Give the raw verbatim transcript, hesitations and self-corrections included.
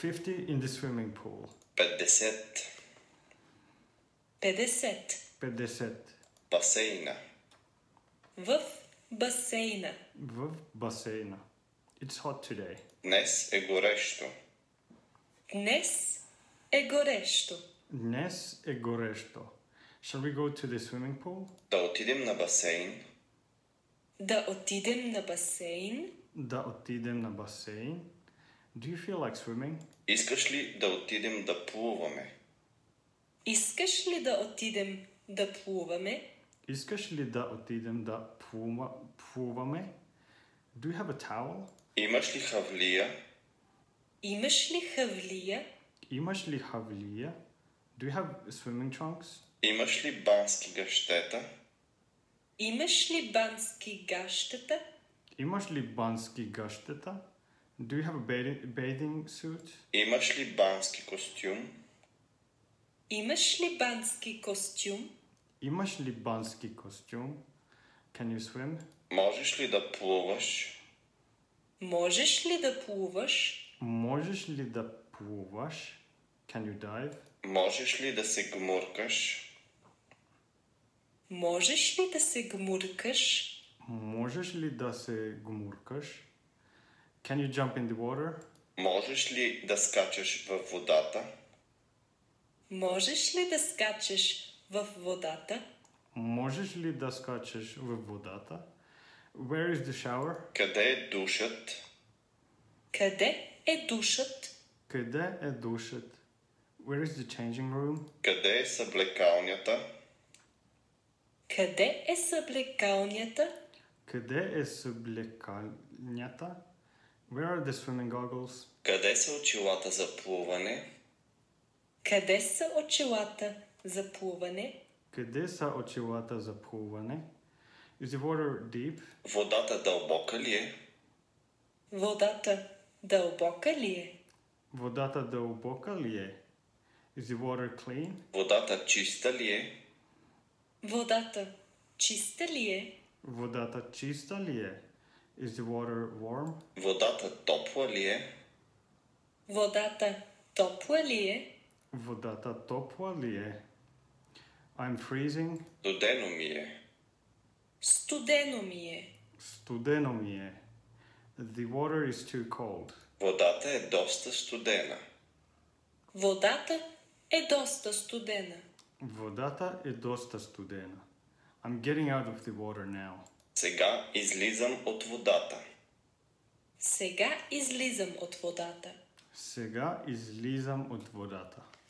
fifty in the swimming pool. петдесет. петдесет. петдесет. Басейна. В басейна. В басейна. It's hot today. Днес е горещо. Днес е горещо. Днес е горещо. Shall we go to the swimming pool? Да отидем на басейн. Да отидем на басейн. Да отидем на басейн. Do you feel like swimming? Искаш ли да отидем да плуваме? Искаш ли да отидем да плуваме? Искаш ли да отидем да плува, плуваме? Do you have a towel? Имаш ли хавлия? Имаш ли хавлия? Имаш ли хавлия? Do you have swimming trunks? Имаш ли бански гащета? Имаш ли бански гащета? Имаш ли бански гащета? Do you have a bathing, bathing suit? Имаш ли бански костюм? Имаш ли бански костюм? Имаш ли бански костюм? Can you swim? Можеш ли да плуваш? Можеш ли да плуваш? Можеш ли да плуваш? Can you dive? Можеш ли да се гмуркаш? Можеш ли да се гмуркаш? Можеш ли да се гмуркаш? Can you jump in the water? Можеш ли да скачаш във водата? Можеш ли да скачеш в водата? Можеш ли да скачеш в водата? Where is the shower? Къде е душът? Къде е душът? Къде е душът? Where is the changing room? Къде е съблекалнята? Къде е съблекалнята? Къде е съблекалнята? Where are the swimming goggles? Къде са очилата за плуване? Къде са очилата за плуване? Къде са очилата за плуване? Is the water deep? Водата дълбока ли е? Водата дълбока ли е? Водата дълбока ли е? Is the water clean? Водата чиста ли е? Водата чиста ли е? Водата чиста ли е? Is the water warm? Водата топла ли е? Водата топла ли е? Водата топла ли е? I'm freezing. Студено ми е. Студено ми е. Студено ми е. The water is too cold. Водата е доста студена. Водата е доста студена. Водата е доста студена. I'm getting out of the water now. Сега излизам от водата. Сега излизам от водата. Сега излизам от водата.